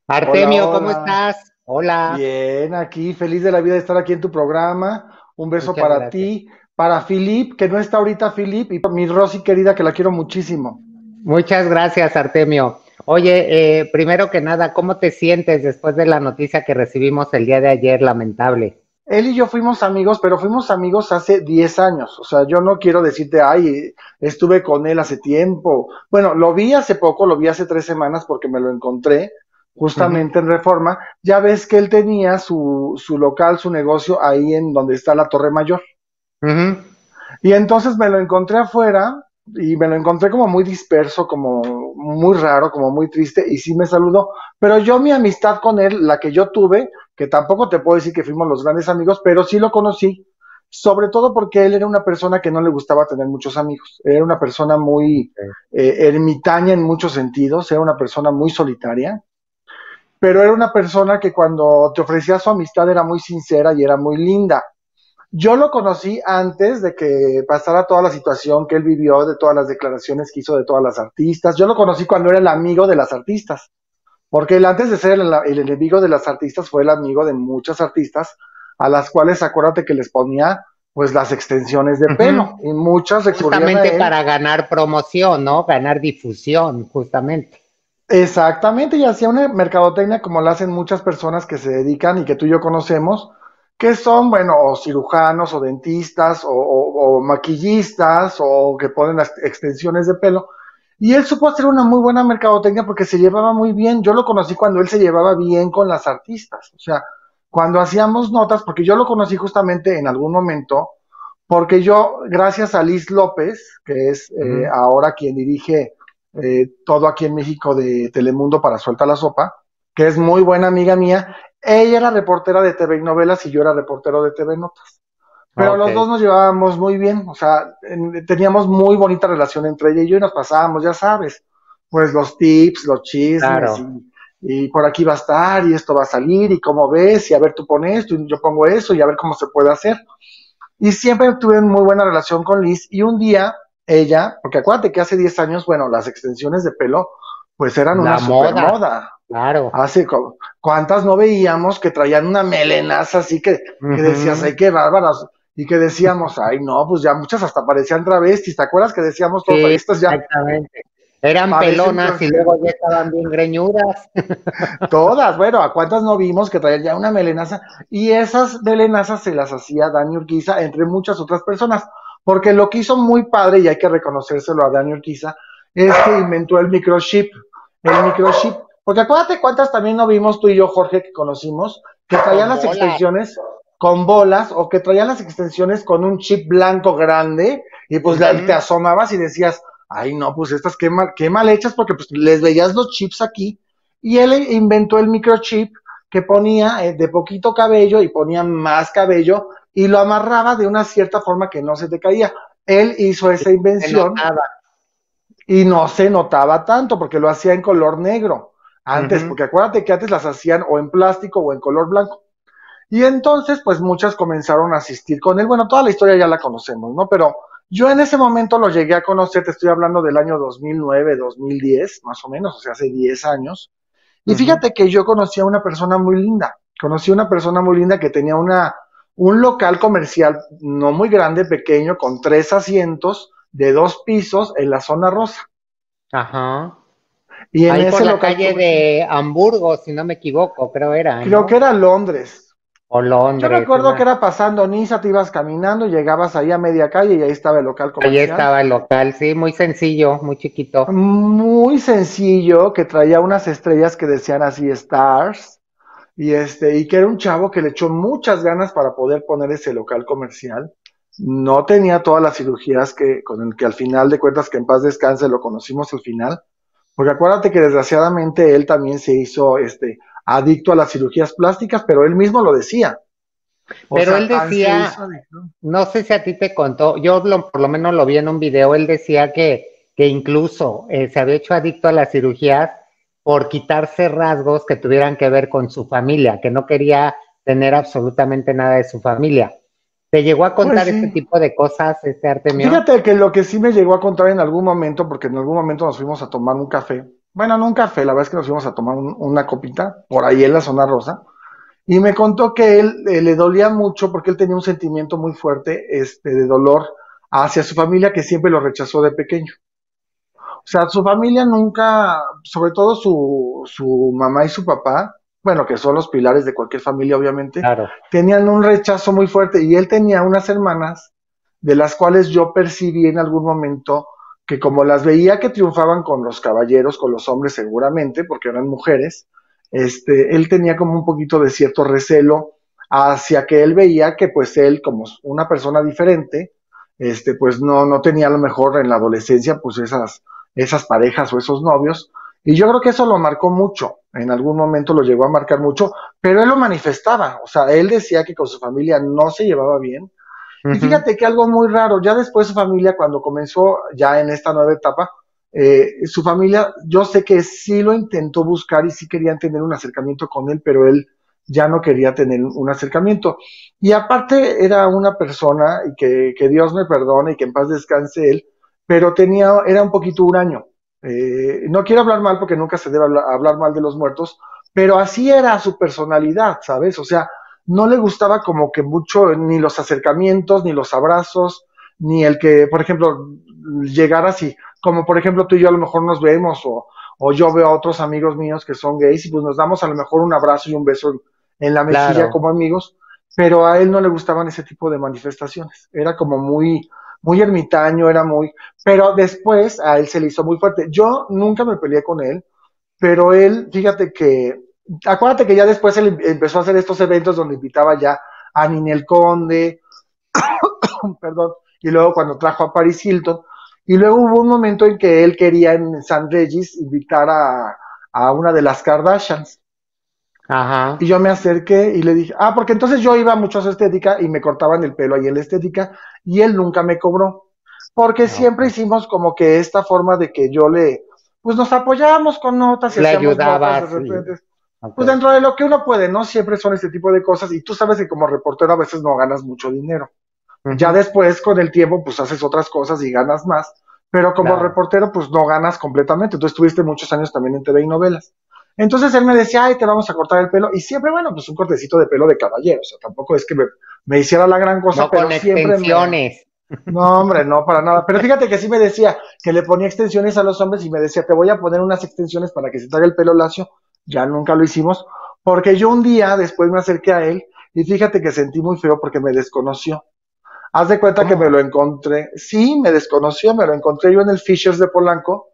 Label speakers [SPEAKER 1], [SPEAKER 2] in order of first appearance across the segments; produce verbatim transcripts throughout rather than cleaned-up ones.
[SPEAKER 1] Hola,
[SPEAKER 2] Artemio, ¿cómo
[SPEAKER 1] hola.
[SPEAKER 2] estás? Hola,
[SPEAKER 1] Bien, aquí, feliz de la vida de estar aquí en tu programa. Un beso
[SPEAKER 2] muchas
[SPEAKER 1] para
[SPEAKER 2] gracias.
[SPEAKER 1] ti, para Filip, que no está ahorita Filip, y para mi Rosy querida, que la quiero muchísimo.
[SPEAKER 2] Muchas gracias, Artemio. Oye, eh, primero que nada, ¿cómo te sientes después de la noticia que recibimos el día de ayer, lamentable?
[SPEAKER 1] Él y yo fuimos amigos, pero fuimos amigos hace diez años. O sea, yo no quiero decirte, ay, estuve con él hace tiempo. Bueno, lo vi hace poco, lo vi hace tres semanas porque me lo encontré
[SPEAKER 2] Ujú,
[SPEAKER 1] justamente en Reforma. Ya ves que él tenía su, su local, su negocio ahí en donde está la Torre Mayor.
[SPEAKER 2] ujú.
[SPEAKER 1] Y entonces me lo encontré afuera y me lo encontré como muy disperso, como muy raro, como muy triste y sí me saludó. Pero yo mi amistad con él, la que yo tuve, que tampoco te puedo decir que fuimos los grandes amigos, pero sí lo conocí, sobre todo porque él era una persona que no le gustaba tener muchos amigos. Era una persona muy
[SPEAKER 2] Ok.
[SPEAKER 1] eh, ermitaña en muchos sentidos, era una persona muy solitaria, pero era una persona que cuando te ofrecía su amistad era muy sincera y era muy linda. Yo lo conocí antes de que pasara toda la situación que él vivió, de todas las declaraciones que hizo de todas las artistas. Yo lo conocí cuando era el amigo de las artistas, porque él antes de ser el, el enemigo de las artistas fue el amigo de muchas artistas, a las cuales acuérdate que les ponía pues las extensiones de pelo
[SPEAKER 2] Ujú.
[SPEAKER 1] y muchas recurrían a
[SPEAKER 2] Justamente
[SPEAKER 1] él.
[SPEAKER 2] para ganar promoción, ¿no? Ganar difusión, justamente.
[SPEAKER 1] Exactamente, y hacía una mercadotecnia como la hacen muchas personas que se dedican y que tú y yo conocemos, que son, bueno, o cirujanos o dentistas o, o- o maquillistas o que ponen las extensiones de pelo. Y él supo hacer una muy buena mercadotecnia porque se llevaba muy bien. Yo lo conocí cuando él se llevaba bien con las artistas. O sea, cuando hacíamos notas, porque yo lo conocí justamente en algún momento, porque yo, gracias a Liz López, que es eh,
[SPEAKER 2] Ujú.
[SPEAKER 1] ahora quien dirige eh, todo aquí en México de Telemundo para Suelta la Sopa, que es muy buena amiga mía. Ella era reportera de T V y novelas y yo era reportero de T V Notas. Pero
[SPEAKER 2] Ok,
[SPEAKER 1] los dos nos llevábamos muy bien, o sea, en, teníamos muy bonita relación entre ella y yo y nos pasábamos, ya sabes, pues los tips, los chismes
[SPEAKER 2] claro.
[SPEAKER 1] y, y por aquí va a estar y esto va a salir y cómo ves y a ver tú pones esto y yo pongo eso y a ver cómo se puede hacer. Y siempre tuve muy buena relación con Liz y un día ella, porque acuérdate que hace diez años, bueno, las extensiones de pelo pues eran una
[SPEAKER 2] La
[SPEAKER 1] super
[SPEAKER 2] moda,
[SPEAKER 1] moda.
[SPEAKER 2] claro.
[SPEAKER 1] Hace cuántas no veíamos que traían una melenaza así que, que decías,
[SPEAKER 2] Ujú.
[SPEAKER 1] ay, qué bárbaras. Y que decíamos, ay, no, pues ya muchas hasta parecían travestis. ¿Te acuerdas que decíamos todos,
[SPEAKER 2] Sí,
[SPEAKER 1] estas ya
[SPEAKER 2] exactamente. Eran
[SPEAKER 1] parecen
[SPEAKER 2] pelonas y
[SPEAKER 1] travestis?
[SPEAKER 2] luego ya estaban bien greñudas.
[SPEAKER 1] Todas, bueno, ¿a cuántas no vimos que traían ya una melenaza? Y esas melenazas se las hacía Dani Urquiza, entre muchas otras personas. Porque lo que hizo muy padre, y hay que reconocérselo a Dani Urquiza, es que inventó el microchip. El microchip. Porque acuérdate cuántas también no vimos tú y yo, Jorge, que conocimos, que traían
[SPEAKER 2] Con
[SPEAKER 1] las
[SPEAKER 2] bolas.
[SPEAKER 1] extensiones con bolas o que traían las extensiones con un chip blanco grande y pues la- te
[SPEAKER 2] Ujú.
[SPEAKER 1] asomabas y decías, ay no, pues estas qué mal, qué mal hechas porque pues les veías los chips aquí y él inventó el microchip que ponía eh, de poquito cabello y ponía más cabello y lo amarraba de una cierta forma que no se te caía. Él hizo esa
[SPEAKER 2] Se
[SPEAKER 1] invención
[SPEAKER 2] notaba.
[SPEAKER 1] y no se notaba tanto porque lo hacía en color negro. Antes,
[SPEAKER 2] Ujú.
[SPEAKER 1] porque acuérdate que antes las hacían o en plástico o en color blanco. Y entonces, pues muchas comenzaron a asistir con él. Bueno, toda la historia ya la conocemos, ¿no? Pero yo en ese momento lo llegué a conocer, te estoy hablando del año dos mil nueve, dos mil diez, más o menos, o sea, hace diez años. Y
[SPEAKER 2] Ujú.
[SPEAKER 1] fíjate que yo conocí a una persona muy linda, conocí a una persona muy linda que tenía una, un local comercial no muy grande, pequeño, con tres asientos de dos pisos en la zona rosa.
[SPEAKER 2] Ajá.
[SPEAKER 1] Y en
[SPEAKER 2] Ahí por
[SPEAKER 1] ese
[SPEAKER 2] la
[SPEAKER 1] local
[SPEAKER 2] calle
[SPEAKER 1] comercial,
[SPEAKER 2] de Hamburgo, si no me equivoco, creo era,
[SPEAKER 1] creo que
[SPEAKER 2] ¿no?
[SPEAKER 1] era Londres.
[SPEAKER 2] O
[SPEAKER 1] Yo
[SPEAKER 2] Londres,
[SPEAKER 1] recuerdo que
[SPEAKER 2] una.
[SPEAKER 1] era pasando Niza, te ibas caminando, llegabas ahí a media calle y ahí estaba el local
[SPEAKER 2] Ahí
[SPEAKER 1] comercial.
[SPEAKER 2] estaba el local, sí, muy sencillo, muy chiquito.
[SPEAKER 1] Muy sencillo, que traía unas estrellas que decían así Stars, y este, y que era un chavo que le echó muchas ganas para poder poner ese local comercial. No tenía todas las cirugías que, con el que al final de cuentas, que en paz descanse, lo conocimos al final. Porque acuérdate que desgraciadamente él también se hizo este, adicto a las cirugías plásticas, pero él mismo lo decía. O
[SPEAKER 2] Pero él
[SPEAKER 1] sea, tan se
[SPEAKER 2] decía,
[SPEAKER 1] hizo adicto.
[SPEAKER 2] no sé si a ti te contó, yo lo- por lo menos lo vi en un video, él decía que, que incluso eh, se había hecho adicto a las cirugías por quitarse rasgos que tuvieran que ver con su familia, que no quería tener absolutamente nada de su familia. ¿Te llegó a
[SPEAKER 1] Pues
[SPEAKER 2] contar este
[SPEAKER 1] sí.
[SPEAKER 2] tipo de cosas, este Artemio?
[SPEAKER 1] Fíjate que lo que sí me llegó a contar en algún momento, porque en algún momento nos fuimos a tomar un café, bueno, no un café, la verdad es que nos fuimos a tomar un- una copita por ahí en la zona rosa. Y me contó que él eh, le dolía mucho porque él tenía un sentimiento muy fuerte este, de dolor hacia su familia que siempre lo rechazó de pequeño. O sea, su familia nunca, sobre todo su, su mamá y su papá, bueno, que son los pilares de cualquier familia, obviamente,
[SPEAKER 2] Claro.
[SPEAKER 1] tenían un rechazo muy fuerte y él tenía unas hermanas de las cuales yo percibí en algún momento que como las veía que triunfaban con los caballeros, con los hombres seguramente, porque eran mujeres, este, él tenía como un poquito de cierto recelo hacia que él veía que pues él como una persona diferente, este, pues no, no tenía a lo mejor en la adolescencia pues esas esas parejas o esos novios. Y yo creo que eso lo marcó mucho, en algún momento lo llegó a marcar mucho, pero él lo manifestaba, o sea, él decía que con su familia no se llevaba bien. Y
[SPEAKER 2] Ujú.
[SPEAKER 1] fíjate que algo muy raro, ya después su familia, cuando comenzó ya en esta nueva etapa, eh, su familia, yo sé que sí lo intentó buscar y sí querían tener un acercamiento con él, pero él ya no quería tener un acercamiento. Y aparte era una persona, y que, que Dios me perdone y que en paz descanse él, pero tenía, era un poquito huraño. Eh, no quiero hablar mal porque nunca se debe hablar, hablar mal de los muertos, pero así era su personalidad, ¿sabes? O sea, no le gustaba como que mucho ni los acercamientos, ni los abrazos, ni el que, por ejemplo, llegara así, como por ejemplo tú y yo a lo mejor nos vemos o, o yo veo a otros amigos míos que son gays y pues nos damos a lo mejor un abrazo y un beso en, en la mejilla
[SPEAKER 2] Claro.
[SPEAKER 1] como amigos, pero a él no le gustaban ese tipo de manifestaciones. Era como muy, muy ermitaño, era muy, pero después a él se le hizo muy fuerte. Yo nunca me peleé con él, pero él, fíjate que, acuérdate que ya después él empezó a hacer estos eventos donde invitaba ya a Ninel Conde, perdón, y luego cuando trajo a Paris Hilton, y luego hubo un momento en que él quería en San Regis invitar a, a una de las Kardashians. Y
[SPEAKER 2] Ajá.
[SPEAKER 1] yo me acerqué y le dije, ah, porque entonces yo iba mucho a su estética y me cortaban el pelo ahí en la estética y él nunca me cobró. Porque siempre
[SPEAKER 2] Ok.
[SPEAKER 1] hicimos como que esta forma de que yo le, pues nos apoyábamos con notas y
[SPEAKER 2] Le
[SPEAKER 1] hacíamos notas de
[SPEAKER 2] ayudabas y...
[SPEAKER 1] repente.
[SPEAKER 2] Ok.
[SPEAKER 1] Pues dentro de lo que uno puede, ¿no? Siempre son este tipo de cosas y tú sabes que como reportero a veces no ganas mucho dinero. Ya
[SPEAKER 2] Ujú.
[SPEAKER 1] después con el tiempo pues haces otras cosas y ganas más, pero como
[SPEAKER 2] Claro.
[SPEAKER 1] reportero pues no ganas completamente. Tú estuviste muchos años también en T V y novelas. Entonces él me decía, ay, te vamos a cortar el pelo. Y siempre, bueno, pues un cortecito de pelo de caballero. O sea, tampoco es que me, me hiciera la gran cosa,
[SPEAKER 2] No
[SPEAKER 1] pero
[SPEAKER 2] con
[SPEAKER 1] siempre me...
[SPEAKER 2] extensiones.
[SPEAKER 1] No, hombre, no, para nada. Pero fíjate que sí me decía que le ponía extensiones a los hombres y me decía, te voy a poner unas extensiones para que se te haga el pelo lacio. Ya nunca lo hicimos, porque yo un día después me acerqué a él y fíjate que sentí muy feo porque me desconoció. Haz de cuenta que me
[SPEAKER 2] ¿Cómo?
[SPEAKER 1] lo encontré. Sí, me desconoció, me lo encontré yo en el Fishers de Polanco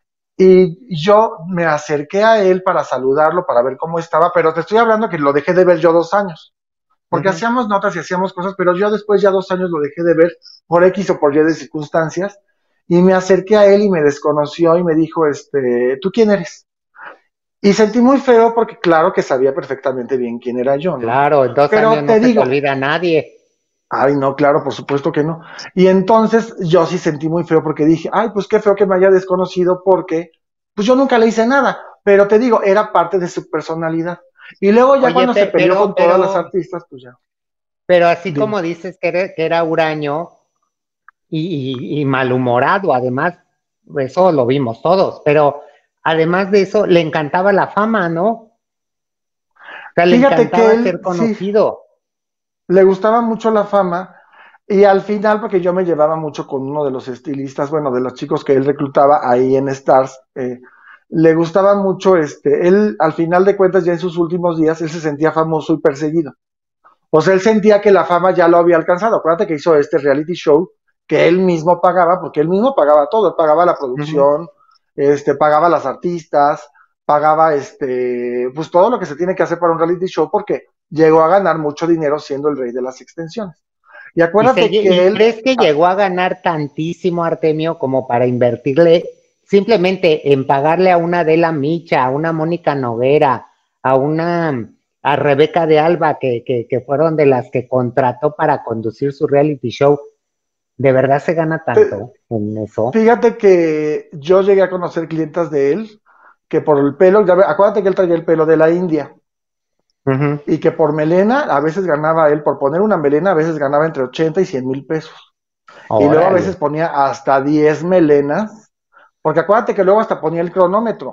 [SPEAKER 1] y yo me acerqué a él para saludarlo, para ver cómo estaba, pero te estoy hablando que lo dejé de ver yo dos años, porque
[SPEAKER 2] Ujú.
[SPEAKER 1] hacíamos notas y hacíamos cosas, pero yo después ya dos años lo dejé de ver por X o por Y de circunstancias y me acerqué a él y me desconoció y me dijo, este, ¿tú quién eres? Y sentí muy feo porque claro que sabía perfectamente bien quién era yo, ¿no?
[SPEAKER 2] Claro, en dos años
[SPEAKER 1] Pero
[SPEAKER 2] no
[SPEAKER 1] te
[SPEAKER 2] se te
[SPEAKER 1] digo,
[SPEAKER 2] olvida a nadie.
[SPEAKER 1] ay, no, claro, por supuesto que no. Y entonces yo sí sentí muy feo porque dije, ay, pues qué feo que me haya desconocido porque, pues yo nunca le hice nada, pero te digo, era parte de su personalidad. Y luego ya
[SPEAKER 2] Oye,
[SPEAKER 1] cuando se
[SPEAKER 2] pe-
[SPEAKER 1] peleó
[SPEAKER 2] pero,
[SPEAKER 1] con todas las
[SPEAKER 2] pero,
[SPEAKER 1] artistas, pues ya,
[SPEAKER 2] pero así
[SPEAKER 1] dime.
[SPEAKER 2] como dices que era, que era huraño y, y- y malhumorado, además, eso lo vimos todos, pero además de eso, le encantaba la fama, ¿no? O sea, le
[SPEAKER 1] Fíjate que
[SPEAKER 2] encantaba
[SPEAKER 1] él
[SPEAKER 2] ser
[SPEAKER 1] sí
[SPEAKER 2] conocido.
[SPEAKER 1] le gustaba mucho la fama y al final, porque yo me llevaba mucho con uno de los estilistas, bueno, de los chicos que él reclutaba ahí en Stars, eh, le gustaba mucho, este, él al final de cuentas ya en sus últimos días, él se sentía famoso y perseguido. O sea, él sentía que la fama ya lo había alcanzado. Acuérdate que hizo este reality show que él mismo pagaba, porque él mismo pagaba todo, él pagaba la
[SPEAKER 2] Ujú.
[SPEAKER 1] producción, este, pagaba las artistas, pagaba este, pues todo lo que se tiene que hacer para un reality show, porque llegó a ganar mucho dinero siendo el rey de las extensiones. Y
[SPEAKER 2] ¿Y, se,
[SPEAKER 1] acuérdate
[SPEAKER 2] lle-
[SPEAKER 1] que
[SPEAKER 2] y
[SPEAKER 1] él,
[SPEAKER 2] crees que
[SPEAKER 1] ah,
[SPEAKER 2] llegó a ganar tantísimo Artemio como para invertirle simplemente en pagarle a una Adela Micha, a una Mónica Noguera, a una a Rebeca de Alba, que, que, que fueron de las que contrató para conducir su reality show? ¿De verdad se gana
[SPEAKER 1] te-
[SPEAKER 2] tanto en eso?
[SPEAKER 1] fíjate que yo llegué a conocer clientas de él, que por el pelo, ya ve- acuérdate que él traía el pelo de la India,
[SPEAKER 2] Ujú.
[SPEAKER 1] y que por melena a veces ganaba él, por poner una melena a veces ganaba entre ochenta y cien mil pesos. Y luego a
[SPEAKER 2] Órale.
[SPEAKER 1] veces ponía hasta diez melenas, porque acuérdate que luego hasta ponía el cronómetro.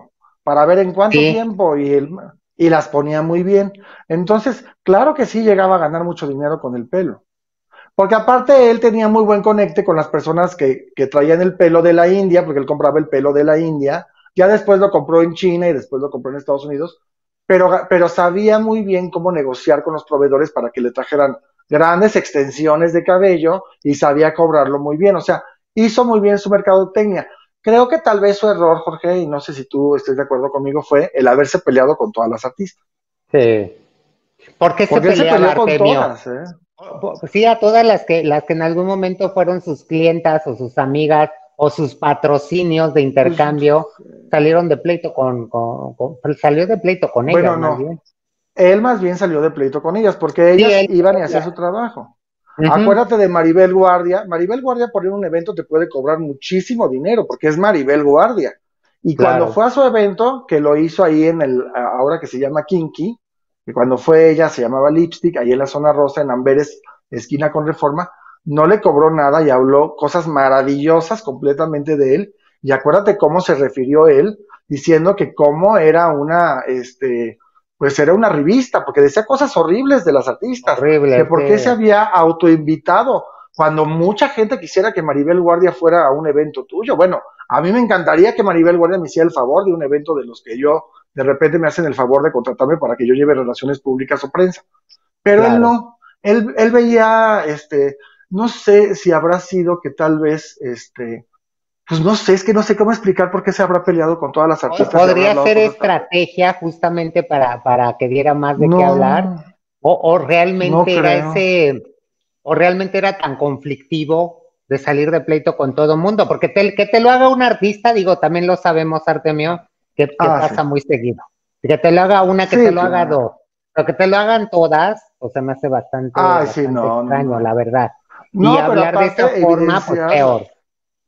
[SPEAKER 1] para ver en cuánto
[SPEAKER 2] Sí,
[SPEAKER 1] tiempo y, el, y las ponía muy bien. Entonces, claro que sí llegaba a ganar mucho dinero con el pelo. Porque aparte él tenía muy buen conecte con las personas que, que traían el pelo de la India, porque él compraba el pelo de la India, ya después lo compró en China y después lo compró en Estados Unidos, pero, pero sabía muy bien cómo negociar con los proveedores para que le trajeran grandes extensiones de cabello y sabía cobrarlo muy bien, o sea, hizo muy bien su mercadotecnia. Creo que tal vez su error, Jorge, y no sé si tú estés de acuerdo conmigo, fue el haberse peleado con todas las artistas.
[SPEAKER 2] sí. ¿Por qué se
[SPEAKER 1] Porque él se
[SPEAKER 2] peleaba
[SPEAKER 1] peleó con
[SPEAKER 2] Artemio?
[SPEAKER 1] todas, ¿eh?
[SPEAKER 2] Sí, a todas las que, las que en algún momento fueron sus clientas o sus amigas o sus patrocinios de
[SPEAKER 1] Pues,
[SPEAKER 2] intercambio, salieron de pleito con, con, con- salió de pleito con ellas
[SPEAKER 1] bueno,
[SPEAKER 2] más
[SPEAKER 1] no.
[SPEAKER 2] bien.
[SPEAKER 1] Él más bien salió de pleito con ellas, porque
[SPEAKER 2] Sí,
[SPEAKER 1] ellas
[SPEAKER 2] él,
[SPEAKER 1] iban y hacían su
[SPEAKER 2] ella.
[SPEAKER 1] trabajo.
[SPEAKER 2] Ujú,
[SPEAKER 1] Acuérdate de Maribel Guardia. Maribel Guardia por ir a un evento te puede cobrar muchísimo dinero, porque es Maribel Guardia. Y cuando
[SPEAKER 2] claro,
[SPEAKER 1] fue a su evento, que lo hizo ahí en el, ahora que se llama Kinky, que cuando fue ella se llamaba Lipstick, ahí en la zona rosa, en Amberes, esquina con Reforma, no le cobró nada y habló cosas maravillosas completamente de él. Y acuérdate cómo se refirió él, diciendo que cómo era una, este, pues era una revista, porque decía cosas horribles de las artistas, que
[SPEAKER 2] horrible,
[SPEAKER 1] por qué se
[SPEAKER 2] sí,
[SPEAKER 1] había autoinvitado, cuando mucha gente quisiera que Maribel Guardia fuera a un evento tuyo. Bueno, a mí me encantaría que Maribel Guardia me hiciera el favor de un evento de los que yo, de repente me hacen el favor de contratarme para que yo lleve relaciones públicas o prensa. Pero él
[SPEAKER 2] claro.
[SPEAKER 1] no, él, él veía, este, no sé si habrá sido que tal vez, este, pues no sé, es que no sé cómo explicar por qué se habrá peleado con todas las
[SPEAKER 2] Po-
[SPEAKER 1] artistas y habrá
[SPEAKER 2] Podría
[SPEAKER 1] hablado
[SPEAKER 2] ser
[SPEAKER 1] cosas tan feas.
[SPEAKER 2] estrategia justamente para, para que diera más de qué hablar,
[SPEAKER 1] No,
[SPEAKER 2] o, o
[SPEAKER 1] no
[SPEAKER 2] realmente era
[SPEAKER 1] creo.
[SPEAKER 2] ese, o realmente era tan conflictivo de salir de pleito con todo el mundo, porque te- que te lo haga un artista, digo, también lo sabemos, Artemio, que, que
[SPEAKER 1] Ah, sí.
[SPEAKER 2] pasa muy seguido. Que te lo haga una, que te
[SPEAKER 1] Sí,
[SPEAKER 2] lo haga
[SPEAKER 1] claro.
[SPEAKER 2] dos, pero que te lo hagan todas, pues se me hace bastante,
[SPEAKER 1] Ay, sí,
[SPEAKER 2] bastante
[SPEAKER 1] no, no,
[SPEAKER 2] extraño, la
[SPEAKER 1] no.
[SPEAKER 2] verdad. Y
[SPEAKER 1] No, pero
[SPEAKER 2] hablar de esa
[SPEAKER 1] aparte
[SPEAKER 2] forma, pues
[SPEAKER 1] evidenciarlas.
[SPEAKER 2] peor.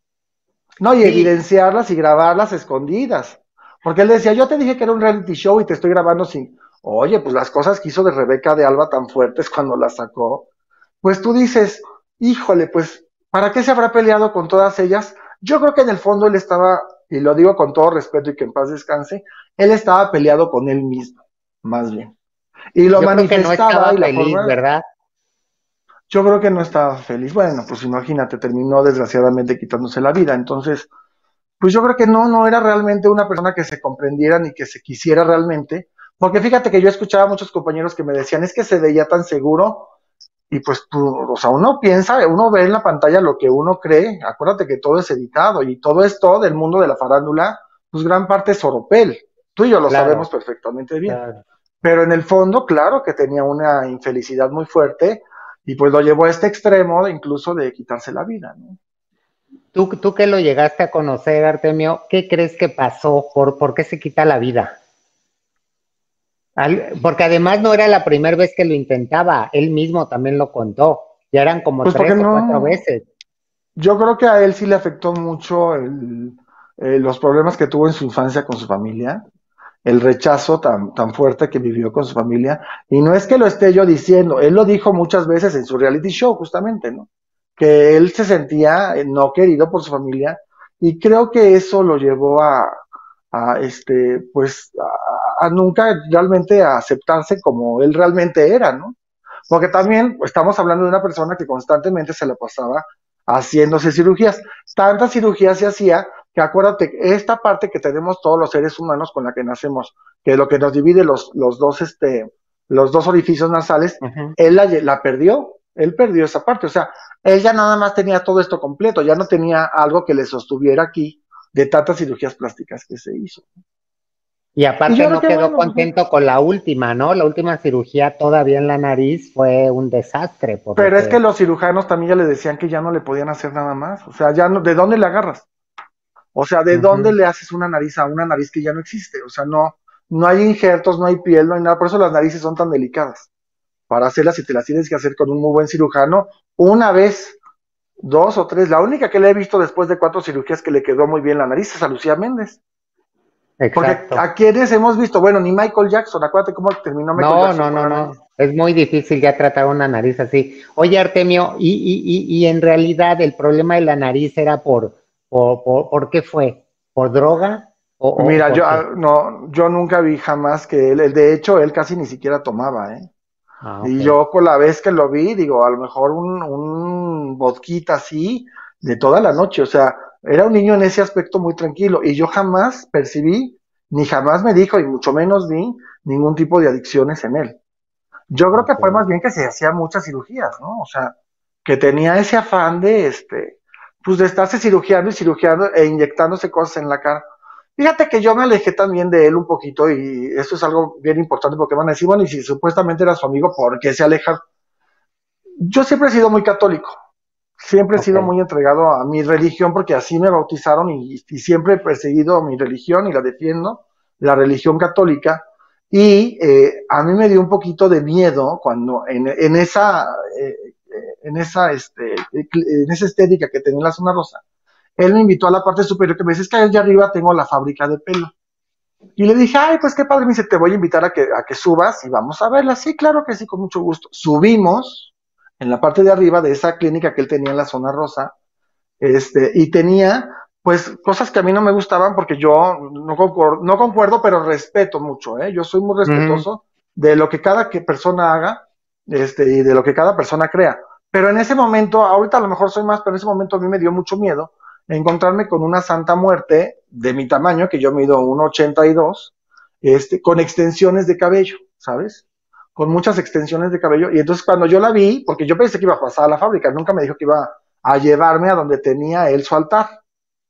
[SPEAKER 1] No, y
[SPEAKER 2] Sí,
[SPEAKER 1] evidenciarlas y grabarlas escondidas. Porque él decía, yo te dije que era un reality show y te estoy grabando sin... Oye, pues las cosas que hizo de Rebeca de Alba tan fuertes cuando la sacó, pues tú dices, híjole, pues, ¿para qué se habrá peleado con todas ellas? Yo creo que en el fondo él estaba, y lo digo con todo respeto y que en paz descanse, él estaba peleado con él mismo, más bien. Y lo
[SPEAKER 2] yo creo que no
[SPEAKER 1] manifestaba
[SPEAKER 2] estaba
[SPEAKER 1] y la
[SPEAKER 2] feliz,
[SPEAKER 1] forma,
[SPEAKER 2] ¿verdad?
[SPEAKER 1] yo creo que no estaba feliz. Bueno, pues imagínate, terminó desgraciadamente quitándose la vida. Entonces, pues yo creo que no, no era realmente una persona que se comprendiera ni que se quisiera realmente. Porque fíjate que yo escuchaba a muchos compañeros que me decían, es que se veía tan seguro y pues tú, o sea, uno piensa, uno ve en la pantalla lo que uno cree. Acuérdate que todo es editado y todo esto del mundo de la farándula, pues gran parte es oropel. Tú y yo lo sabemos
[SPEAKER 2] Claro,
[SPEAKER 1] perfectamente bien.
[SPEAKER 2] claro.
[SPEAKER 1] Pero en el fondo, claro que tenía una infelicidad muy fuerte y pues lo llevó a este extremo incluso de quitarse la vida, ¿no?
[SPEAKER 2] Tú, tú que lo llegaste a conocer, Artemio, ¿qué crees que pasó? ¿Por, por qué se quita la vida? Al- porque además no era la primera vez que lo intentaba, él mismo también lo contó. Ya eran como
[SPEAKER 1] Pues porque
[SPEAKER 2] tres o cuatro
[SPEAKER 1] no,
[SPEAKER 2] veces.
[SPEAKER 1] yo creo que a él sí le afectó mucho el, eh, los problemas que tuvo en su infancia con su familia, el rechazo tan, tan fuerte que vivió con su familia. Y no es que lo esté yo diciendo, él lo dijo muchas veces en su reality show, justamente, ¿no? Que él se sentía eh, no querido por su familia y creo que eso lo llevó a, a este, pues, a, a nunca realmente a aceptarse como él realmente era, ¿no? Porque también estamos hablando de una persona que constantemente se la pasaba haciéndose cirugías. Tantas cirugías se hacía que acuérdate, esta parte que tenemos todos los seres humanos con la que nacemos, que lo que nos divide los, los dos, este, los dos orificios nasales,
[SPEAKER 2] Ujú.
[SPEAKER 1] él la, la perdió, él perdió esa parte, o sea, él ya nada más tenía todo esto completo, ya no tenía algo que le sostuviera aquí de tantas cirugías plásticas que se hizo.
[SPEAKER 2] Y
[SPEAKER 1] Y
[SPEAKER 2] aparte
[SPEAKER 1] yo creo
[SPEAKER 2] no
[SPEAKER 1] que
[SPEAKER 2] quedó
[SPEAKER 1] bueno, pues
[SPEAKER 2] contento con la última, ¿no? La última cirugía todavía en la nariz fue un desastre, por lo
[SPEAKER 1] pero es que
[SPEAKER 2] que,
[SPEAKER 1] los cirujanos también ya le decían que ya no le podían hacer nada más. O sea, ya no, ¿de dónde le agarras? O sea, ¿de dónde
[SPEAKER 2] ujú,
[SPEAKER 1] le haces una nariz a una nariz que ya no existe? O sea, no, no hay injertos, no hay piel, no hay nada. Por eso las narices son tan delicadas. Para hacerlas, si te las tienes que hacer con un muy buen cirujano, una vez, dos o tres. La única que le he visto después de cuatro cirugías que le quedó muy bien la nariz es a Lucía Méndez. Porque
[SPEAKER 2] exacto.
[SPEAKER 1] a quienes hemos visto, bueno, ni Michael Jackson, acuérdate cómo terminó Michael
[SPEAKER 2] No,
[SPEAKER 1] Jackson
[SPEAKER 2] no,
[SPEAKER 1] con
[SPEAKER 2] no,
[SPEAKER 1] la nariz.
[SPEAKER 2] no. Es muy difícil ya tratar una nariz así. Oye, Artemio, y, y, y, y en realidad el problema de la nariz era por, por, por, ¿por qué fue? ¿Por droga? O, o
[SPEAKER 1] Mira, yo
[SPEAKER 2] porque,
[SPEAKER 1] ah, no, yo nunca vi jamás que él, de hecho, él casi ni siquiera tomaba, ¿eh?
[SPEAKER 2] ah, ok,
[SPEAKER 1] Y yo con la vez que lo vi, digo, a lo mejor un, un vodquita así de toda la noche, o sea, era un niño en ese aspecto muy tranquilo y yo jamás percibí, ni jamás me dijo, y mucho menos vi ningún tipo de adicciones en él. Yo creo que
[SPEAKER 2] ok.
[SPEAKER 1] fue más bien que se hacía muchas cirugías, ¿no? O sea, que tenía ese afán de, este, pues de estarse cirugiando y cirugiando e inyectándose cosas en la cara. Fíjate que yo me alejé también de él un poquito y eso es algo bien importante porque van a decir, bueno, y si supuestamente era su amigo, ¿por qué se aleja? Yo siempre he sido muy católico, siempre he
[SPEAKER 2] Ok.
[SPEAKER 1] sido muy entregado a mi religión porque así me bautizaron y, y siempre he perseguido mi religión y la defiendo, la religión católica. Y eh, a mí me dio un poquito de miedo cuando en, en esa, eh, en, esa este, en esa estética que tenía en la zona rosa, él me invitó a la parte superior que me dice, es que allá arriba tengo la fábrica de pelo. Y le dije, ay, pues qué padre, me dice, te voy a invitar a que, a que subas y vamos a verla. Sí, claro que sí, con mucho gusto. Subimos en la parte de arriba de esa clínica que él tenía en la zona rosa, este, y tenía, pues, cosas que a mí no me gustaban porque yo no concuerdo, no concuerdo pero respeto mucho, ¿eh? Yo soy muy
[SPEAKER 2] Ujú.
[SPEAKER 1] respetuoso de lo que cada que persona haga, este, y de lo que cada persona crea. Pero en ese momento, ahorita a lo mejor soy más, pero en ese momento a mí me dio mucho miedo encontrarme con una santa muerte de mi tamaño, que yo mido uno ochenta y dos, este, con extensiones de cabello, ¿sabes? Con muchas extensiones de cabello. Y entonces cuando yo la vi, porque yo pensé que iba a pasar a la fábrica, nunca me dijo que iba a llevarme a donde tenía él su altar.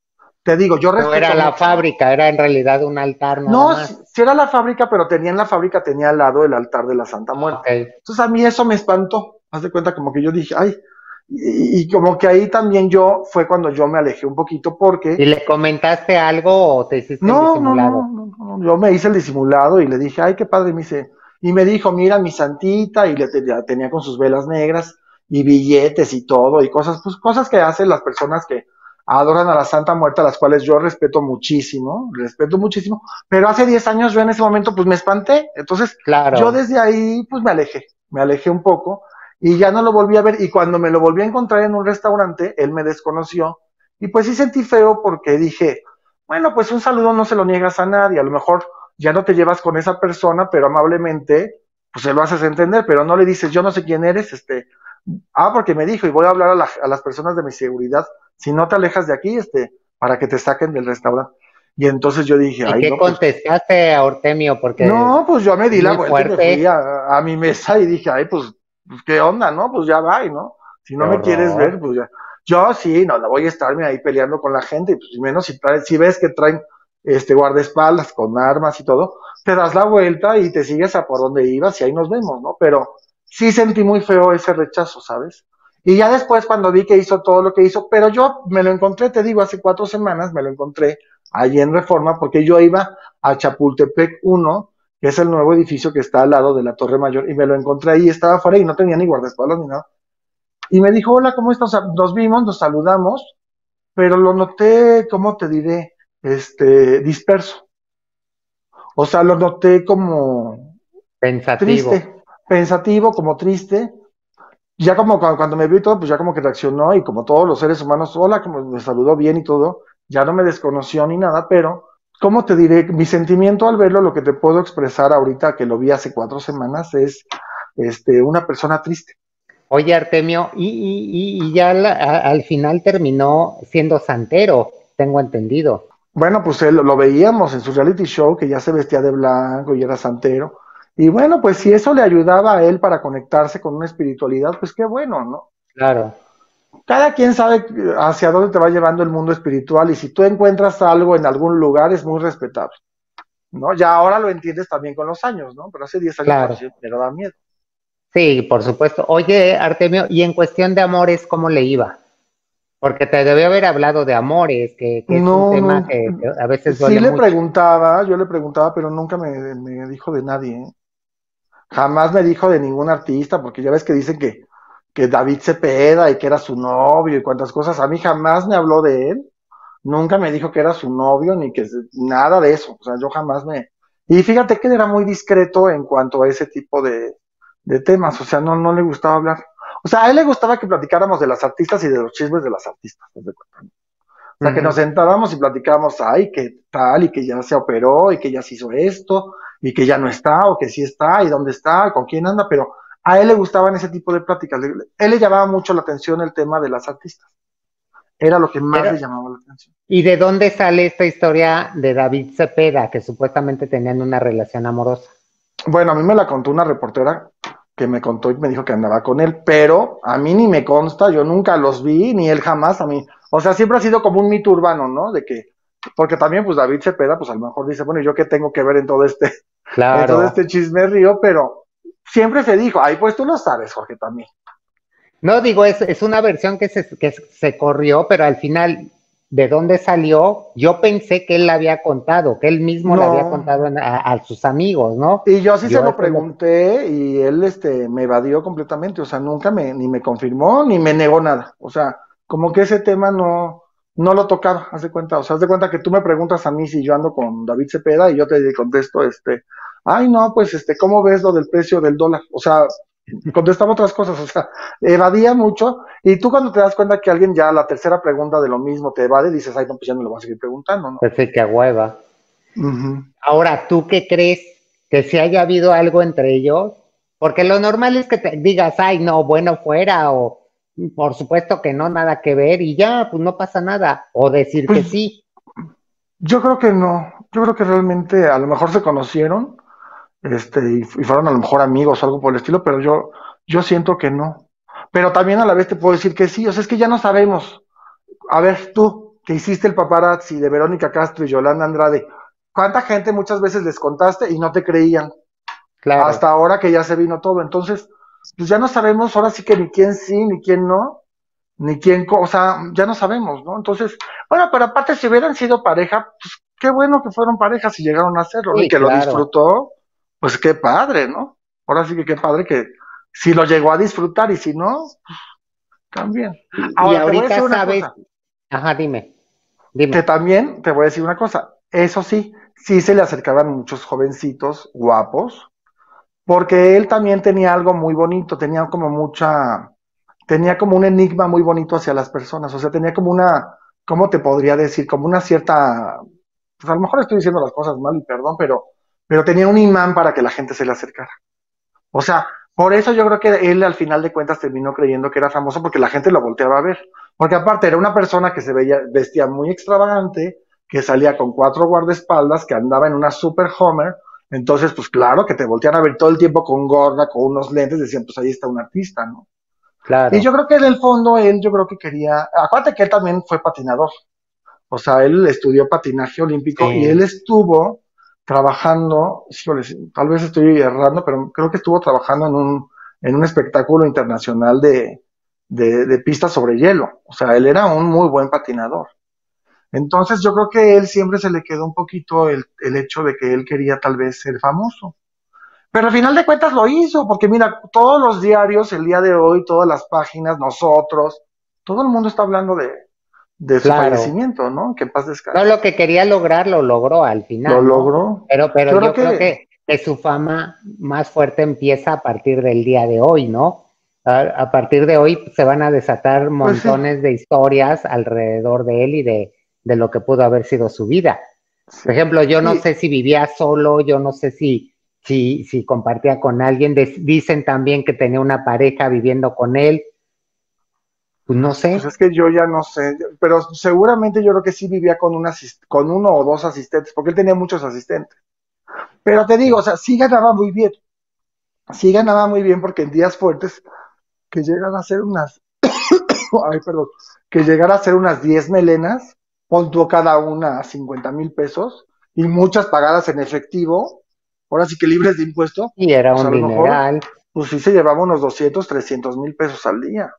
[SPEAKER 1] Te digo, yo
[SPEAKER 2] No era
[SPEAKER 1] respeto
[SPEAKER 2] la
[SPEAKER 1] mucho.
[SPEAKER 2] fábrica, era en realidad un altar nada
[SPEAKER 1] No, si,
[SPEAKER 2] más.
[SPEAKER 1] si era la fábrica, pero tenía en la fábrica, tenía al lado el altar de la Santa
[SPEAKER 2] Ah,
[SPEAKER 1] Muerte.
[SPEAKER 2] ok.
[SPEAKER 1] Entonces a mí eso me espantó. Haz de cuenta como que yo dije, ay, y, y como que ahí también yo fue cuando yo me alejé un poquito porque
[SPEAKER 2] ¿Y le comentaste algo o te hiciste el
[SPEAKER 1] no, no, no,
[SPEAKER 2] disimulado?
[SPEAKER 1] no, no, yo me hice el disimulado y le dije, ay, qué padre, me dice, y me dijo, mira mi santita, y le tenía, tenía con sus velas negras y billetes y todo, y cosas, pues cosas que hacen las personas que adoran a la Santa Muerte, a las cuales yo respeto muchísimo, respeto muchísimo, pero hace diez años yo en ese momento pues me espanté, entonces yo
[SPEAKER 2] Claro.
[SPEAKER 1] desde ahí pues me alejé, me alejé un poco y ya no lo volví a ver, y cuando me lo volví a encontrar en un restaurante, él me desconoció, y pues sí sentí feo porque dije, bueno, pues un saludo no se lo niegas a nadie, a lo mejor ya no te llevas con esa persona, pero amablemente, pues se lo haces entender, pero no le dices, yo no sé quién eres, este, ah, porque me dijo, y voy a hablar a, la, a las personas de mi seguridad, si no te alejas de aquí, este, para que te saquen del restaurante. Y entonces yo dije,
[SPEAKER 2] ¿Y
[SPEAKER 1] ay,
[SPEAKER 2] qué
[SPEAKER 1] no, pues,
[SPEAKER 2] contestaste a Ortemio? Porque
[SPEAKER 1] no, pues yo me
[SPEAKER 2] es
[SPEAKER 1] di la
[SPEAKER 2] muy
[SPEAKER 1] vuelta y me fui
[SPEAKER 2] fuerte.
[SPEAKER 1] a, a mi mesa y dije, ay, pues, pues, ¿qué onda, no? Pues ya va, ¿no? Si
[SPEAKER 2] Qué
[SPEAKER 1] no me quieres ver,
[SPEAKER 2] horror.
[SPEAKER 1] pues ya. Yo sí, no, no voy a estarme ahí peleando con la gente, pues menos si, trae, si ves que traen este guardaespaldas con armas y todo, te das la vuelta y te sigues a por donde ibas y ahí nos vemos, ¿no? Pero sí sentí muy feo ese rechazo, ¿sabes? Y ya después cuando vi que hizo todo lo que hizo, pero yo me lo encontré, te digo, hace cuatro semanas me lo encontré allí en Reforma porque yo iba a Chapultepec uno, que es el nuevo edificio que está al lado de la Torre Mayor, y me lo encontré ahí, estaba afuera y no tenía ni guardaespaldas ni nada. Y me dijo, hola, ¿cómo estás? O sea, nos vimos, nos saludamos, pero lo noté, ¿cómo te diré? Este, disperso. O sea, lo noté como
[SPEAKER 2] Pensativo.
[SPEAKER 1] triste, pensativo, como triste. Ya como cuando, cuando me vio y todo, pues ya como que reaccionó y como todos los seres humanos, hola, como me saludó bien y todo, ya no me desconoció ni nada, pero, ¿cómo te diré? Mi sentimiento al verlo, lo que te puedo expresar ahorita que lo vi hace cuatro semanas, es este, una persona triste.
[SPEAKER 2] Oye, Artemio, y, y, y ya la- a- al final terminó siendo santero, tengo entendido.
[SPEAKER 1] Bueno, pues él, lo veíamos en su reality show, que ya se vestía de blanco y era santero. Y bueno, pues si eso le ayudaba a él para conectarse con una espiritualidad, pues qué bueno, ¿no?
[SPEAKER 2] Claro,
[SPEAKER 1] Cada quien sabe hacia dónde te va llevando el mundo espiritual y si tú encuentras algo en algún lugar es muy respetable, ¿no? Ya ahora lo entiendes también con los años, ¿no? Pero hace diez años pues
[SPEAKER 2] claro.
[SPEAKER 1] sí, me daba miedo.
[SPEAKER 2] Sí, por supuesto. Oye, Artemio, y en cuestión de amores, ¿cómo le iba? Porque te debió haber hablado de amores, que, que es un
[SPEAKER 1] No,
[SPEAKER 2] tema
[SPEAKER 1] no,
[SPEAKER 2] que, que a veces
[SPEAKER 1] sí
[SPEAKER 2] duele
[SPEAKER 1] le
[SPEAKER 2] mucho.
[SPEAKER 1] preguntaba, yo le preguntaba, pero nunca me, me dijo de nadie, ¿eh? Jamás me dijo de ningún artista, porque ya ves que dicen que, que David Cepeda y que era su novio y cuantas cosas. A mí jamás me habló de él, nunca me dijo que era su novio, ni que nada de eso. O sea, yo jamás me... Y fíjate que él era muy discreto en cuanto a ese tipo de, de temas, o sea, no, no le gustaba hablar. O sea, a él le gustaba que platicáramos de las artistas y de los chismes de las artistas, ¿no? O sea, que nos sentábamos y platicábamos, ay, que tal, y que ya se operó, y que ya se hizo esto, y que ya no está, o que sí está, y dónde está, con quién anda, pero a él le gustaban ese tipo de pláticas. Le- Él le llamaba mucho la atención el tema de las artistas. Era lo que más
[SPEAKER 2] Pero,
[SPEAKER 1] le llamaba la atención.
[SPEAKER 2] ¿y de dónde sale esta historia de David Cepeda, que supuestamente tenían una relación amorosa?
[SPEAKER 1] Bueno, a mí me la contó una reportera que me contó y me dijo que andaba con él, pero a mí ni me consta, yo nunca los vi, ni él jamás a mí. O sea, siempre ha sido como un mito urbano, ¿no? De que, porque también pues David Cepeda, pues a lo mejor dice, bueno, ¿y yo qué tengo que ver en todo este, en todo
[SPEAKER 2] Claro.
[SPEAKER 1] este chisme río? Pero siempre se dijo, ay, pues tú lo sabes, Jorge, también.
[SPEAKER 2] No, digo, es, es una versión que se, que se corrió, pero al final, ¿de dónde salió? Yo pensé que él la había contado, que él mismo la había
[SPEAKER 1] No,
[SPEAKER 2] contado en- a, a sus amigos, ¿no?
[SPEAKER 1] y yo sí se
[SPEAKER 2] Yo
[SPEAKER 1] lo
[SPEAKER 2] eso es lo que...
[SPEAKER 1] pregunté y él este, me evadió completamente, o sea, nunca me, ni me confirmó ni me negó nada. O sea, como que ese tema no, no lo tocaba, haz de cuenta. O sea, haz de cuenta que tú me preguntas a mí si yo ando con David Cepeda y yo te contesto, este, ay, no, pues, este, ¿cómo ves lo del precio del dólar? O sea, contestaba otras cosas, o sea, evadía mucho. Y tú cuando te das cuenta que alguien ya la tercera pregunta de lo mismo te evade, dices, ay, no, pues ya no lo voy a seguir preguntando, ¿no?
[SPEAKER 2] Pensé que a hueva.
[SPEAKER 1] Ujú.
[SPEAKER 2] Ahora, ¿tú qué crees? ¿Que si haya habido algo entre ellos? Porque lo normal es que te digas, ay, no, bueno, fuera, o por supuesto que no, nada que ver, y ya, pues no pasa nada. O decir que
[SPEAKER 1] Pues
[SPEAKER 2] sí.
[SPEAKER 1] yo creo que no, yo creo que realmente a lo mejor se conocieron, este, y, y fueron a lo mejor amigos o algo por el estilo, pero yo, yo siento que no. Pero también a la vez te puedo decir que sí, o sea, es que ya no sabemos. A ver, tú, que hiciste el paparazzi de Verónica Castro y Yolanda Andrade, ¿cuánta gente muchas veces les contaste y no te creían?
[SPEAKER 2] Claro.
[SPEAKER 1] Hasta ahora que ya se vino todo. Entonces, pues ya no sabemos ahora sí que ni quién sí, ni quién no, ni quién, o sea, ya no sabemos, ¿no? Entonces, bueno, pero aparte, si hubieran sido pareja, pues qué bueno que fueron parejas y llegaron a hacerlo, ¿no? Y
[SPEAKER 2] Sí,
[SPEAKER 1] que lo
[SPEAKER 2] claro.
[SPEAKER 1] disfrutó, pues qué padre, ¿no? Ahora sí que qué padre que si lo llegó a disfrutar y si no, también.
[SPEAKER 2] Y, y
[SPEAKER 1] Ahora, te voy a decir
[SPEAKER 2] ahorita
[SPEAKER 1] una
[SPEAKER 2] sabes,
[SPEAKER 1] cosa,
[SPEAKER 2] ajá, dime,
[SPEAKER 1] que
[SPEAKER 2] dime.
[SPEAKER 1] también te voy a decir una cosa, eso sí, sí se le acercaban muchos jovencitos guapos, porque él también tenía algo muy bonito, tenía como mucha, tenía como un enigma muy bonito hacia las personas, o sea, tenía como una, ¿cómo te podría decir? Como una cierta, pues a lo mejor estoy diciendo las cosas mal y perdón, pero, pero tenía un imán para que la gente se le acercara. O sea, por eso yo creo que él al final de cuentas terminó creyendo que era famoso porque la gente lo volteaba a ver. Porque aparte era una persona que se veía, vestía muy extravagante, que salía con cuatro guardaespaldas, que andaba en una super Homer. Entonces, pues claro, que te voltean a ver todo el tiempo con gorra, con unos lentes, decían, pues ahí está un artista, ¿no? Y yo
[SPEAKER 2] Claro.
[SPEAKER 1] creo que en el fondo él, yo creo que quería, acuérdate que él también fue patinador. O sea, él estudió patinaje olímpico y él
[SPEAKER 2] Sí.
[SPEAKER 1] estuvo trabajando, híjole, sí, tal vez estoy errando, pero creo que estuvo trabajando en un, en un espectáculo internacional de, de, de pistas sobre hielo. O sea, él era un muy buen patinador. Entonces yo creo que él siempre se le quedó un poquito el, el hecho de que él quería tal vez ser famoso. Pero al final de cuentas lo hizo, porque mira, todos los diarios el día de hoy, todas las páginas, nosotros, todo el mundo está hablando de, de su
[SPEAKER 2] Claro.
[SPEAKER 1] fallecimiento, ¿no? Que en paz
[SPEAKER 2] No,
[SPEAKER 1] descanse.
[SPEAKER 2] lo que quería lograr lo logró al
[SPEAKER 1] Lo
[SPEAKER 2] final, ¿no?
[SPEAKER 1] logró.
[SPEAKER 2] Pero, pero
[SPEAKER 1] Yo creo
[SPEAKER 2] yo creo
[SPEAKER 1] que,
[SPEAKER 2] que, que su fama más fuerte empieza a partir del día de hoy, ¿no? A, a partir de hoy se van a desatar
[SPEAKER 1] pues sí,
[SPEAKER 2] montones de historias alrededor de él y de, de lo que pudo haber sido su vida.
[SPEAKER 1] sí.
[SPEAKER 2] Por ejemplo, yo no
[SPEAKER 1] Y
[SPEAKER 2] sé si vivía solo, yo no sé si, si, si compartía con alguien. Des- dicen también que tenía una pareja viviendo con él. Pues no
[SPEAKER 1] pues es
[SPEAKER 2] sé.
[SPEAKER 1] que yo ya no sé, pero seguramente yo creo que sí vivía con, un asist con uno o dos asistentes, porque él tenía muchos asistentes. Pero te digo, o sea, sí ganaba muy bien, sí ganaba muy bien porque en días fuertes que llegan a ser unas, ay, perdón, que llegan a ser unas diez melenas, pon tú cada una a cincuenta mil pesos y muchas pagadas en efectivo, ahora sí que libres de impuesto,
[SPEAKER 2] Y era
[SPEAKER 1] pues
[SPEAKER 2] un
[SPEAKER 1] a lo mejor,
[SPEAKER 2] dineral.
[SPEAKER 1] pues sí se llevaba unos doscientos trescientos mil pesos al día.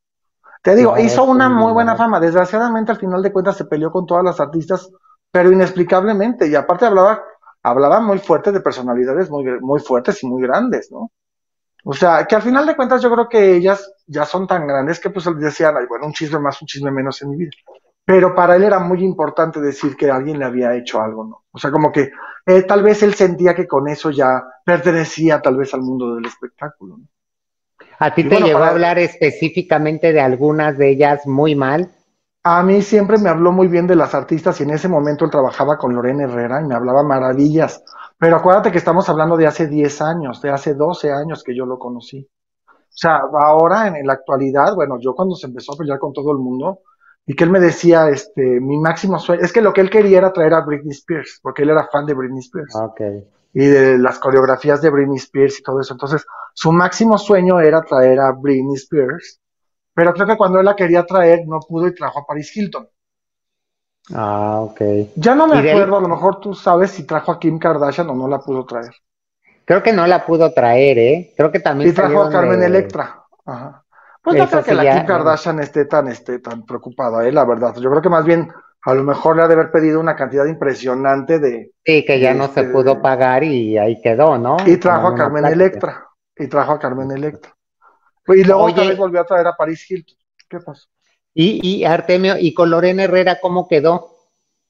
[SPEAKER 1] Te digo,
[SPEAKER 2] Claro,
[SPEAKER 1] hizo
[SPEAKER 2] es
[SPEAKER 1] una
[SPEAKER 2] un
[SPEAKER 1] muy buena
[SPEAKER 2] dineral.
[SPEAKER 1] fama. Desgraciadamente, al final de cuentas, se peleó con todas las artistas, pero inexplicablemente. Y aparte hablaba, hablaba muy fuerte de personalidades muy, muy fuertes y muy grandes, ¿no? O sea, que al final de cuentas yo creo que ellas ya son tan grandes que pues decían, ay, bueno, un chisme más, un chisme menos en mi vida. Pero para él era muy importante decir que alguien le había hecho algo, ¿no? O sea, como que eh, tal vez él sentía que con eso ya pertenecía tal vez al mundo del espectáculo, ¿no?
[SPEAKER 2] ¿A ti
[SPEAKER 1] Y
[SPEAKER 2] te
[SPEAKER 1] bueno,
[SPEAKER 2] llegó a
[SPEAKER 1] para,
[SPEAKER 2] hablar específicamente de algunas de ellas muy mal?
[SPEAKER 1] A mí siempre me habló muy bien de las artistas y en ese momento él trabajaba con Lorena Herrera y me hablaba maravillas. Pero acuérdate que estamos hablando de hace diez años, de hace doce años que yo lo conocí. O sea, ahora en, en la actualidad, bueno, yo cuando se empezó a pelear con todo el mundo y que él me decía, este, mi máximo sueño, es que lo que él quería era traer a Britney Spears, porque él era fan de Britney Spears
[SPEAKER 2] Ok.
[SPEAKER 1] y de las coreografías de Britney Spears y todo eso. Entonces, su máximo sueño era traer a Britney Spears, pero creo que cuando él la quería traer no pudo y trajo a Paris Hilton.
[SPEAKER 2] Ah, ok.
[SPEAKER 1] Ya no me
[SPEAKER 2] Y
[SPEAKER 1] acuerdo,
[SPEAKER 2] del,
[SPEAKER 1] a lo mejor tú sabes si trajo a Kim Kardashian o no la pudo traer.
[SPEAKER 2] creo que no la pudo traer, ¿eh? Creo que también
[SPEAKER 1] Y trajo a
[SPEAKER 2] salieron
[SPEAKER 1] Carmen
[SPEAKER 2] de,
[SPEAKER 1] Electra. Ajá. Pues no
[SPEAKER 2] eso
[SPEAKER 1] creo que
[SPEAKER 2] sí
[SPEAKER 1] la Kim
[SPEAKER 2] ya,
[SPEAKER 1] Kardashian esté tan, esté tan preocupada, eh, la verdad. Yo creo que más bien a lo mejor le ha de haber pedido una cantidad impresionante de,
[SPEAKER 2] sí, que ya
[SPEAKER 1] de
[SPEAKER 2] no se
[SPEAKER 1] este,
[SPEAKER 2] pudo
[SPEAKER 1] de-
[SPEAKER 2] pagar y ahí quedó,
[SPEAKER 1] y
[SPEAKER 2] ¿no? Como
[SPEAKER 1] trajo
[SPEAKER 2] en
[SPEAKER 1] a
[SPEAKER 2] una
[SPEAKER 1] Carmen
[SPEAKER 2] plática.
[SPEAKER 1] Electra. Y trajo a Carmen Electra. Y luego otra vez
[SPEAKER 2] Oye,
[SPEAKER 1] volvió a traer a Paris Hilton. ¿Qué pasó?
[SPEAKER 2] y, y Artemio, ¿y con Lorena Herrera cómo quedó?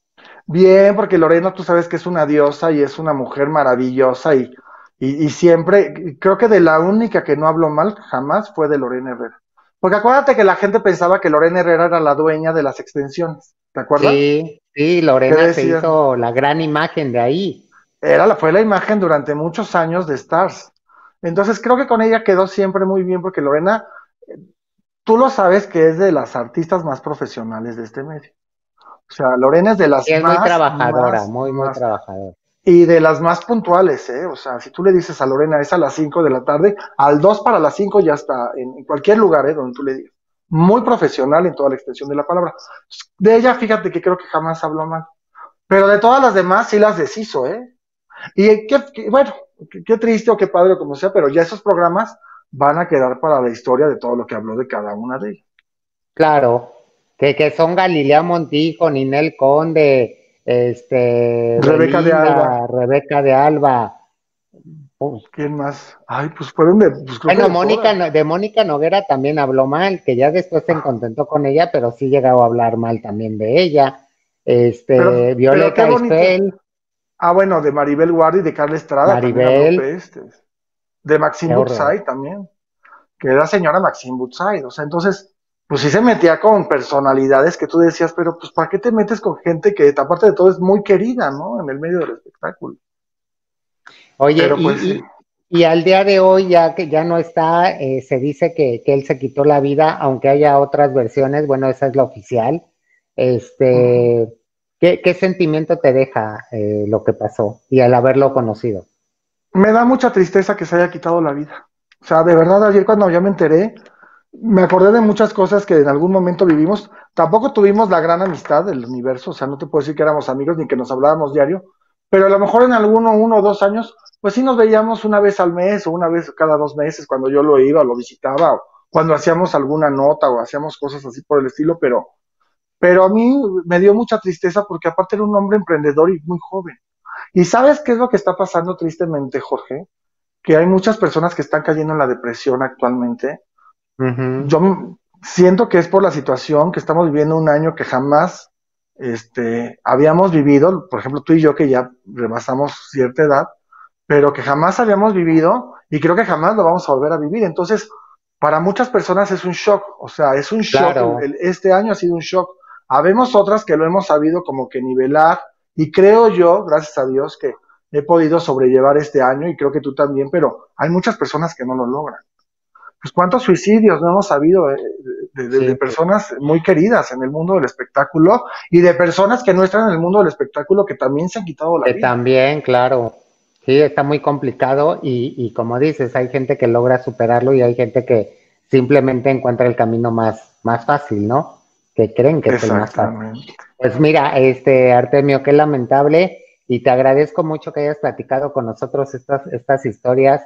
[SPEAKER 1] Bien, porque Lorena, tú sabes que es una diosa y es una mujer maravillosa y, y, y siempre, creo que de la única que no habló mal jamás fue de Lorena Herrera. Porque acuérdate que la gente pensaba que Lorena Herrera era la dueña de las extensiones, ¿te acuerdas?
[SPEAKER 2] Sí, sí,
[SPEAKER 1] Que
[SPEAKER 2] Lorena se
[SPEAKER 1] decían,
[SPEAKER 2] hizo la gran imagen de ahí.
[SPEAKER 1] era la, fue la imagen durante muchos años de Stars. Entonces creo que con ella quedó siempre muy bien porque Lorena, tú lo sabes que es de las artistas más profesionales de este medio. O sea, Lorena es de
[SPEAKER 2] Y
[SPEAKER 1] las
[SPEAKER 2] es muy
[SPEAKER 1] más,
[SPEAKER 2] trabajadora,
[SPEAKER 1] más,
[SPEAKER 2] muy, muy
[SPEAKER 1] más.
[SPEAKER 2] trabajadora.
[SPEAKER 1] Y de las más puntuales, ¿eh? O sea, si tú le dices a Lorena es a las cinco de la tarde, al dos para las cinco ya está en, en cualquier lugar, ¿eh? Donde tú le digas. Muy profesional en toda la extensión de la palabra. De ella, fíjate que creo que jamás habló mal. Pero de todas las demás sí las deshizo, ¿eh? Y qué, qué- bueno, qué, qué triste o qué padre o como sea, pero ya esos programas van a quedar para la historia de todo lo que habló de cada una de ellas.
[SPEAKER 2] Claro, que, que son Galilea Montijo, Ninel Conde, este,
[SPEAKER 1] Rebeca de Alba,
[SPEAKER 2] Belinda, Rebeca de Alba. Uf.
[SPEAKER 1] ¿quién más? Ay, pues fueron de, pues creo que
[SPEAKER 2] Bueno,
[SPEAKER 1] de
[SPEAKER 2] Mónica,
[SPEAKER 1] todas.
[SPEAKER 2] No- de Mónica Noguera también habló mal, que ya después se contentó con ella, pero sí llegaba a hablar mal también de ella. Este,
[SPEAKER 1] Pero, pero qué
[SPEAKER 2] Violeta
[SPEAKER 1] bonito.
[SPEAKER 2] Isfel,
[SPEAKER 1] Ah, bueno, de Maribel Guardia y de Carla Estrada también habló
[SPEAKER 2] Maribel,
[SPEAKER 1] pestes. De
[SPEAKER 2] qué
[SPEAKER 1] Maxine
[SPEAKER 2] horror.
[SPEAKER 1] Butzai también, que era señora Maxine Butzai. O sea, entonces, pues sí se metía con personalidades que tú decías, pero pues ¿para qué te metes con gente que aparte de todo es muy querida, ¿no? En el medio del espectáculo.
[SPEAKER 2] Oye,
[SPEAKER 1] Pero pues sí.
[SPEAKER 2] y, y, y al día de hoy, ya que ya no está, eh, se dice que, que él se quitó la vida, aunque haya otras versiones, bueno, esa es la oficial.
[SPEAKER 1] Ujú.
[SPEAKER 2] Este, ¿qué, qué sentimiento te deja eh, lo que pasó y al haberlo conocido?
[SPEAKER 1] Me da mucha tristeza que se haya quitado la vida. O sea, de verdad, ayer cuando ya me enteré, me acordé de muchas cosas que en algún momento vivimos. Tampoco tuvimos la gran amistad del universo, o sea, no te puedo decir que éramos amigos ni que nos hablábamos diario, pero a lo mejor en alguno, uno o dos años, pues sí nos veíamos una vez al mes o una vez cada dos meses cuando yo lo iba, lo visitaba, o cuando hacíamos alguna nota o hacíamos cosas así por el estilo, pero, pero a mí me dio mucha tristeza porque aparte era un hombre emprendedor y muy joven. ¿Y sabes qué es lo que está pasando tristemente, Jorge? Que hay muchas personas que están cayendo en la depresión actualmente.
[SPEAKER 2] Ujú.
[SPEAKER 1] Yo siento que es por la situación que estamos viviendo un año que jamás este, habíamos vivido, por ejemplo, tú y yo que ya rebasamos cierta edad, pero que jamás habíamos vivido y creo que jamás lo vamos a volver a vivir. Entonces, para muchas personas es un shock, o sea, es un shock, el,
[SPEAKER 2] Claro,
[SPEAKER 1] el, este año ha sido un shock. Habemos otras que lo hemos sabido como que nivelar y creo yo, gracias a Dios, que he podido sobrellevar este año y creo que tú también, pero hay muchas personas que no lo logran. Pues cuántos suicidios no hemos sabido eh, de, de, de,
[SPEAKER 2] sí,
[SPEAKER 1] personas muy queridas en el mundo del espectáculo y de personas que no están en el mundo del espectáculo que también se han quitado la
[SPEAKER 2] que
[SPEAKER 1] vida.
[SPEAKER 2] también, claro, sí, está muy complicado y, y como dices, hay gente que logra superarlo y hay gente que simplemente encuentra el camino más, más fácil, ¿no? Que creen que es el más fácil.
[SPEAKER 1] Exactamente.
[SPEAKER 2] Pues mira, este Artemio, qué lamentable y te agradezco mucho que hayas platicado con nosotros estas, estas historias.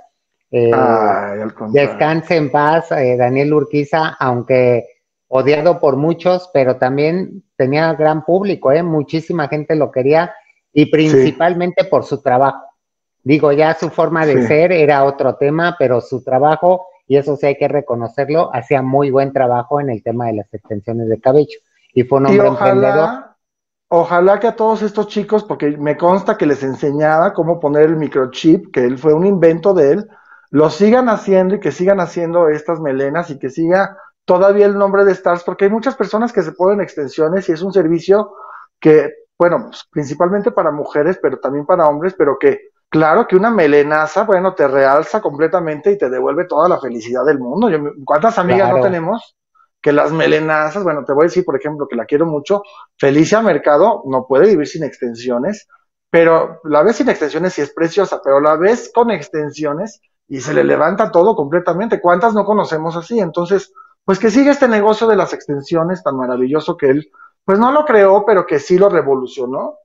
[SPEAKER 2] Eh,
[SPEAKER 1] Ay, al contrario.
[SPEAKER 2] Descanse en paz, eh, Daniel Urquiza, aunque odiado por muchos, pero también tenía gran público, ¿eh? Muchísima gente lo quería y
[SPEAKER 1] Sí,
[SPEAKER 2] principalmente por su trabajo. Digo, ya su forma de
[SPEAKER 1] sí.
[SPEAKER 2] ser era otro tema, pero su trabajo, y eso sí hay que reconocerlo, hacía muy buen trabajo en el tema de las extensiones de cabello y fue un
[SPEAKER 1] Y
[SPEAKER 2] hombre emprendedor.
[SPEAKER 1] ojalá, ojalá que a todos estos chicos, porque me consta que les enseñaba cómo poner el microchip, que él fue un invento de él, lo sigan haciendo y que sigan haciendo estas melenas y que siga todavía el nombre de Stars, porque hay muchas personas que se ponen extensiones y es un servicio que, bueno, pues, principalmente para mujeres, pero también para hombres, pero que, claro, que una melenaza, bueno, te realza completamente y te devuelve toda la felicidad del mundo. Yo, ¿cuántas amigas no
[SPEAKER 2] Claro.
[SPEAKER 1] tenemos? Que las melenazas, bueno, te voy a decir, por ejemplo, que la quiero mucho, Felicia Mercado no puede vivir sin extensiones, pero la ves sin extensiones y es preciosa, pero la ves con extensiones y se le levanta todo completamente. ¿Cuántas no conocemos así? Entonces, pues que sigue este negocio de las extensiones tan maravilloso que él, pues no lo creó, pero que sí lo revolucionó.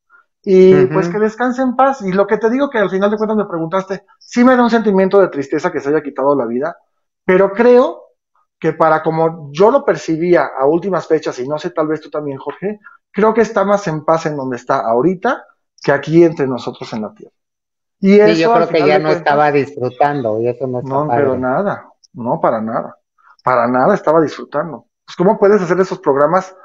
[SPEAKER 1] Y pues que
[SPEAKER 2] Ujú.
[SPEAKER 1] descanse en paz. Y lo que te digo que al final de cuentas me preguntaste, sí me da un sentimiento de tristeza que se haya quitado la vida, pero creo que para como yo lo percibía a últimas fechas, y no sé, tal vez tú también, Jorge, creo que está más en paz en donde está ahorita que aquí entre nosotros en la tierra. Y
[SPEAKER 2] Sí, yo
[SPEAKER 1] eso al
[SPEAKER 2] creo que
[SPEAKER 1] final
[SPEAKER 2] ya
[SPEAKER 1] de
[SPEAKER 2] no estaba
[SPEAKER 1] cuentas,
[SPEAKER 2] disfrutando y eso no está
[SPEAKER 1] no, pero
[SPEAKER 2] padre.
[SPEAKER 1] nada, no para nada, para nada estaba disfrutando. Pues, ¿cómo puedes hacer esos programas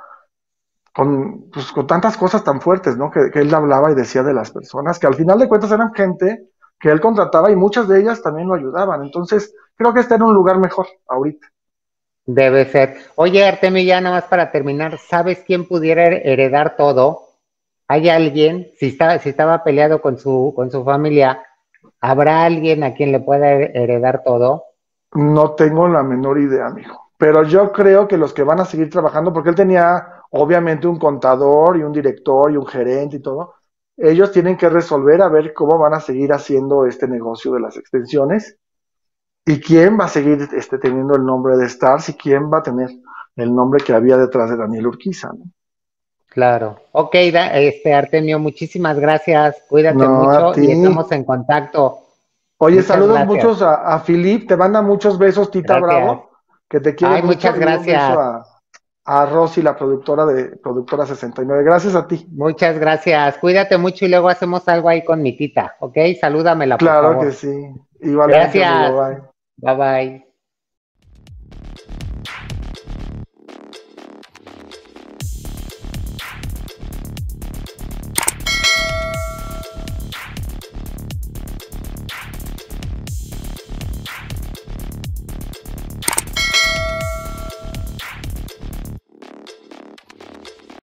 [SPEAKER 1] con, pues, con tantas cosas tan fuertes, ¿no? Que, que él hablaba y decía de las personas, que al final de cuentas eran gente que él contrataba y muchas de ellas también lo ayudaban. Entonces, creo que está en un lugar mejor ahorita.
[SPEAKER 2] Debe ser. Oye, Artemio, ya nada más para terminar, ¿sabes quién pudiera her- heredar todo? ¿Hay alguien? Si está, si estaba peleado con su, con su familia, ¿habrá alguien a quien le pueda her- heredar todo?
[SPEAKER 1] No tengo la menor idea, amigo. Pero yo creo que los que van a seguir trabajando, porque él tenía obviamente un contador y un director y un gerente y todo, ellos tienen que resolver a ver cómo van a seguir haciendo este negocio de las extensiones y quién va a seguir este, teniendo el nombre de Stars y quién va a tener el nombre que había detrás de Daniel Urquiza, ¿no?
[SPEAKER 2] Claro. Ok, da- este Artemio, muchísimas gracias. Cuídate
[SPEAKER 1] No, a
[SPEAKER 2] mucho
[SPEAKER 1] ti.
[SPEAKER 2] y estamos en contacto.
[SPEAKER 1] Oye,
[SPEAKER 2] Muchas
[SPEAKER 1] saludos
[SPEAKER 2] gracias.
[SPEAKER 1] muchos a, a Filip, te manda muchos besos, Tita
[SPEAKER 2] Gracias.
[SPEAKER 1] Bravo, que te quiere
[SPEAKER 2] Ay,
[SPEAKER 1] mucho,
[SPEAKER 2] muchas
[SPEAKER 1] y un beso
[SPEAKER 2] gracias.
[SPEAKER 1] a, a Rosy, la productora de Productora sesenta y nueve. Gracias a ti.
[SPEAKER 2] Muchas gracias. Cuídate mucho y luego hacemos algo ahí con mi tita, ¿ok? Salúdamela, por
[SPEAKER 1] Claro que
[SPEAKER 2] favor.
[SPEAKER 1] sí. Igualmente, amigo.
[SPEAKER 2] Gracias.
[SPEAKER 1] Bye.
[SPEAKER 2] Bye bye.